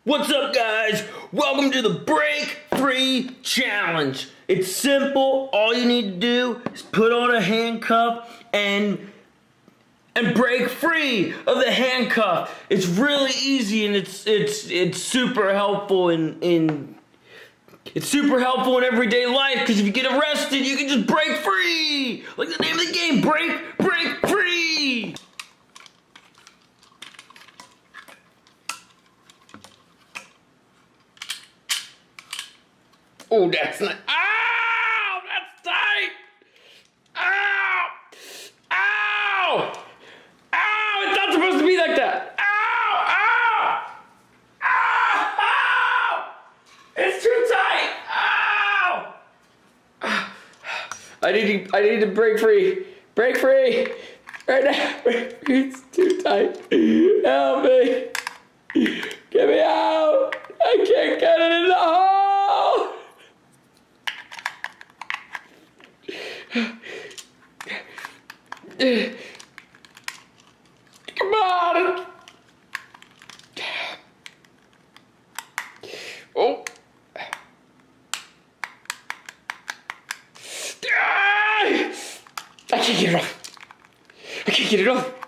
What's up, guys? Welcome to the Break Free Challenge. It's simple. All you need to do is put on a handcuff and break free of the handcuff. It's really easy and it's super helpful in everyday life, because if you get arrested, you can just break free. Like the name of the game, break free. Oh, that's not. Ow! That's tight! Ow! Ow! Ow! It's not supposed to be like that! Ow! Ow! Ow! It's too tight! Ow! I need to break free. Break free! Right now! It's too tight. Help me! Get me out! I can't get it in the hole! Come on! Oh! I can't get it off. I can't get it off.